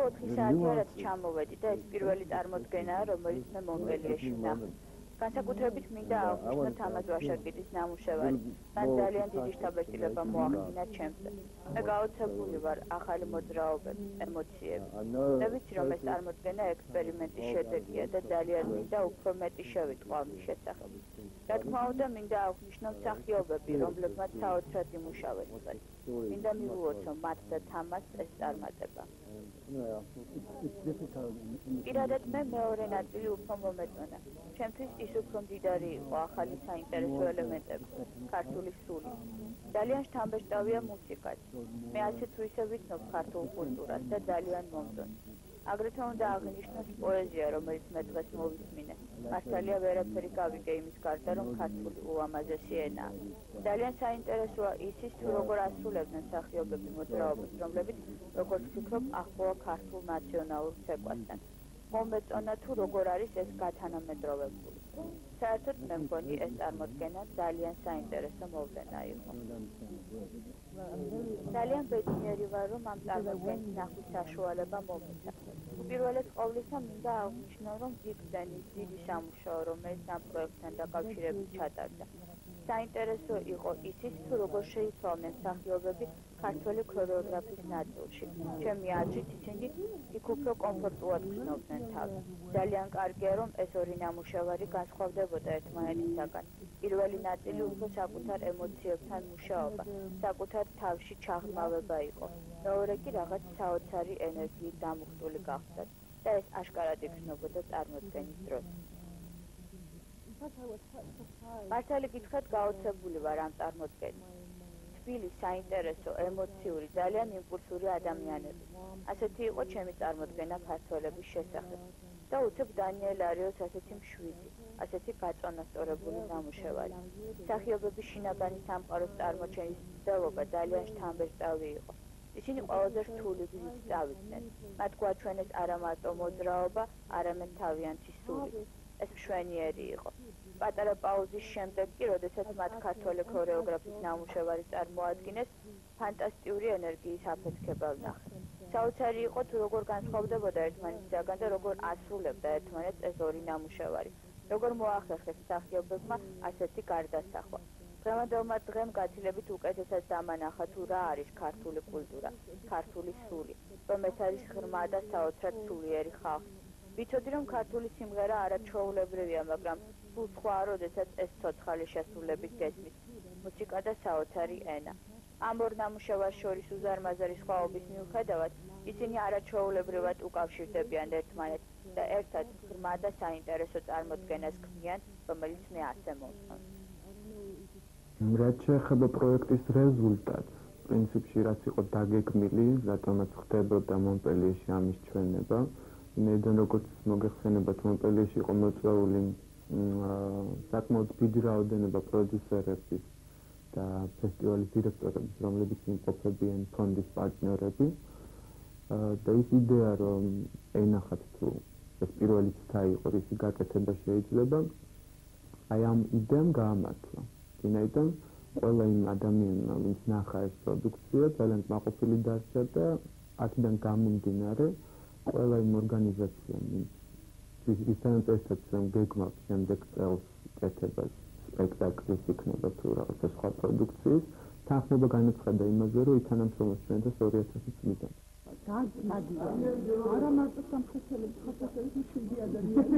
4 საათია რაც ჩამოვედი და ეს პირველი წარმოდგენაა, რომელიც მე მონპელიეში ვნახე. განსაკუთრებით მინდა აღვნიშნოთ ამას ვაშაკიძის ნამუშევარი. მან ძალიან დიდი შთაბეჭდილება მოახდინა ჩემზე. მე გაოცებული ვარ ახალი მოძრაობების, ემოციების. და ვიცი, რომ ეს წარმოდგენა ექსპერიმენტის შედეგია და ძალიან მინდა უფრო მეტი შევიტყო ამის შესახებ. რა თქმა უნდა, მინდა აღვნიშნო მსახიობები, რომლებმაც საოცრად იმუშავეს დღეს. მინდა მივუოცო მათ და თამას ეს წარმატება. პირადად მე მეორე ნაწილი უფრო მომეწონა. ჩემთვის ის უფრო მდიდარი იყო ახალი საინტერესო ელემენტები, ქართული სული. ძალიან შთამბეჭდავია მუსიკაც. მე ასე თუ ისე ვიცნობ ქართულ კულტურას და ძალიან მომწონს. აგრეთვე უნდა აღინიშნოს პოეზია, რომელიც მე დღეს მოვისმინე. მართალია ვერაფერი გავიგე იმის გარდა, რომ ქართული ულამაზესი ენაა. ძალიან საინტერესოა ისიც, თუ როგორ ასრულებდნენ მსახიობები მოძრაობას, რომლებიც, როგორც ვფიქრობ, ახლოა ქართულ ნაციონალურ ცეკვასთან. მომეწონა თუ როგორ არის ეს გათანამედროვებული. საერთოდ მე მგონი ეს წარმოდგენა ძალიან საინტერესო მოვლენა იყო. ძალიან ბედნიერი ვარ, რომ ამ წარმოდგენის ნახვის საშუალება მომეცა. უპირველეს ყოვლისა მინდა აღვნიშნო, რომ ვიგზენის დიდი სამუშაო, რომელიც ამ პროექტთან დაკავშირებით ჩატარდა. საინტერესო იყო ისიც, თუ როგორ შეიცვალნენ მსახიობები ქართველი ქორეოგრაფიის ნაწილში. ჩემი აზრით ისინი იქ უფრო კომფორტულად გრძნობდნენ თავს. ძალიან კარგია, რომ ეს ორი ნამუშევარი განსხვავდებოდა ერთმანეთისაგან. პირველი ნაწილი უფრო საკუთარ ემოციებთან მუშაობა, საკუთარ თავში ჩაღრმავება იყო. მეორე კი რაღაც საოცარი ენერგიით დამუხტული გახდათ და ეს აშკარად იგრძნობოდა წარმოდგენის დროს. მართალი გითხრათ, გაოცებული ვარ ამ წარმოდგენით. თბილი, საინტერესო, ემოციური, ძალიან იმპულსური ადამიანები. ასეთი იყო ჩემი წარმოდგენა ქართველების შესახებ. და უცებ დანიელ არიოს ასეთი მშვიდი, ასეთი გაწონასწორებული ნამუშევარი. მსახიობების შინაგანი სამყაროს წარმოჩენის მცდელობა ძალიან შთამბეჭდავი იყო. ისინი ყველაზე რთული გზით წავიდნენ. მათ გვაჩვენეს არა მარტო მოძრაობა, არამედ თავიანთი სული. ეს მშვენიერი იყო. პატარა პაუზის შემდეგ კი, როდესაც მათ ქართველი ქორეოგრაფის ნამუშევარი წარმოადგინეს, ფანტასტიკური ენერგიის აფეთქება ვნახე. საოცარი იყო თუ როგორ განსხვავდებოდა ერთმანეთისაგან და როგორ ასრულებდა ერთმანეთს ეს ორი ნამუშევარი. როგორ მოახერხეს მსახიობებმა ასეთი გარდასახვა. დღევანდელმა დღემ გაცილებით უკეთესად დამანახა თუ რა არის ქართული კულტურა, ქართული სული, რომ ეს არის ღრმა და საოცრად სულიერი ხალხი. ვიცოდი, რომ ქართული სიმღერა არაჩვეულებრივია, მაგრამ სულ სხვაა, როდესაც ეს ცოცხალი შესრულებით გესმის. მუსიკა და საოცარი ენა. ამ ორ ნამუშევარს შორის უზარმაზარი სხვაობის მიუხედავად, ისინი არაჩვეულებრივად უკავშირდებიან ერთმანეთს და ერთად ღრმა და საინტერესო წარმოდგენას ქმნიან, რომელიც მე ასე მომწონს. რაც შეეხება პროექტის რეზულტატს, პრინციპში რაც იყო დაგეგმილი, რატომაც ხდებოდა მონპელიეში ამის ჩვენება, იმედან როგორც მოგეხსენებათ, მონპელიეში იყო მოწვეული საკმაოდ დიდი რაოდენობა პროდიუსერების და ფესტივალის დირექტორების, რომლებიც იმყოფებიან ფონდის პარტნიორები. და ის იდეა, რომ ენახათ თუ ეს პირველი ცდა იყო, ისი გაკეთება შეიძლება, აი ამ იდეამ გაამართლა. ვინაიდან ყველა იმ ადამიანმა, ვინც ნახა ეს პროდუქცია, ძალიან კმაყოფილი დარჩა და აქედან გამომდინარე, ყველა იმ ორგანიზაციამ, ვისთან წესდაც რომ გეგმავს შემდეგ წელს კეთებას სპექტაკლის იქნება თუ რაღაცა სხვა პროდუქციის, თანხმობა განაცხადა იმაზე, რომ ითანამშრომლებს ჩვენთან 2000 წლიდან. არა მარტო სამხეთელებს, ხათასებს მშვიდი ადამიანი.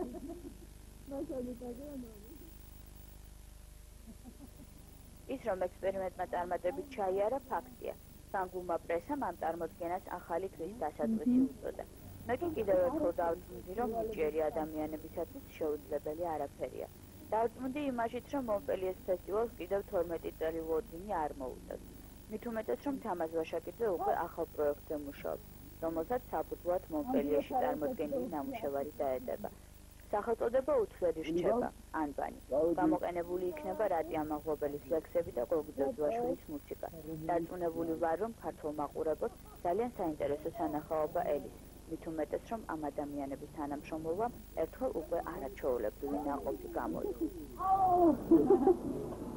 ის, რომ ექსპერიმენტმა წარმატებით ჩაიარა, ფაქტია. ფრანგულმა პრესამ ამ წარმოდგენას ახალი გზის დასაწყისი უწოდა. მე კი კიდევ ერთხელ დავწმუნდი, რომ ნიჭიერი ადამიანებისათვის შეუძლებელი არაფერია. დავწმუნდი იმაშიც, რომ მონპელიეს ფესტივალს კიდევ 12 წელი ლოძინი არ მოუწევს. მით უმეტეს, რომ თამაზ ვაშაკიძე უკვე ახალ პროექტზე მუშაობს, რომელსაც საფუძვლად მონპელიეში წარმოდგენილი ნამუშევარი დაედება. სახელწოდება უცვლელი რჩება, ანბანი. გამოყენებული იქნება რატიან მაღლობელის ლექსები და გოგი ძოძუაშვილის მუსიკა. დარწმუნებული ვარ, რომ ქართულ მაყურებელს ძალიან საინტერესო სანახაობა ელის. მით უმეტეს, რომ ამ ადამიანების თანამშრომლობამ ერთხელ უკვე არაჩვეულებრივი ნაყოფი გამოიღო.